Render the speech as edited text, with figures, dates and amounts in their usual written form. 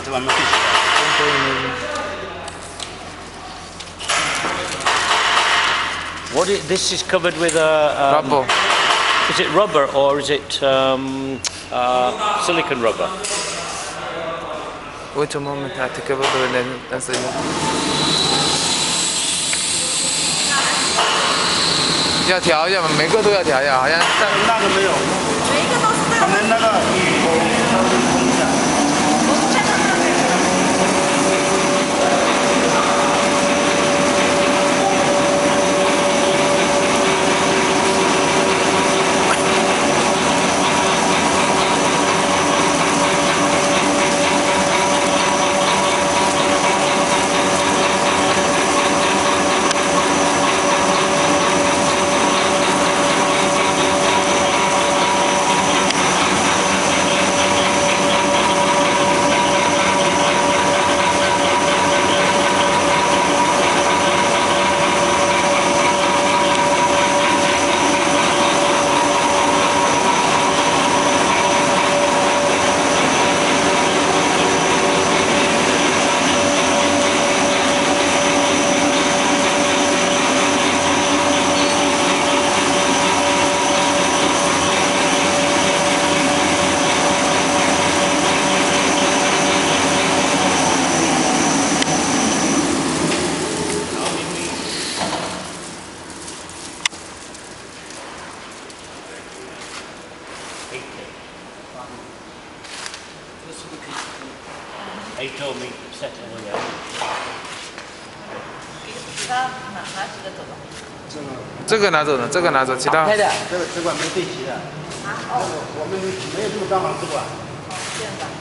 这玩意对齐了。 This is covered with a rubber. Is it rubber or is it silicon rubber? Wait a moment, I take a rubber and then that's it. 要调一下吗？每个都要调一下，好像那个没有， 每一个都是这可能那个稍微空一下。They told me to set it all out. 其他拿几个走吧。 这个拿走呢，这个拿走，其他。 这个只管没对齐的。啊哦，我们没有这么大嘛，只管。 这样吧。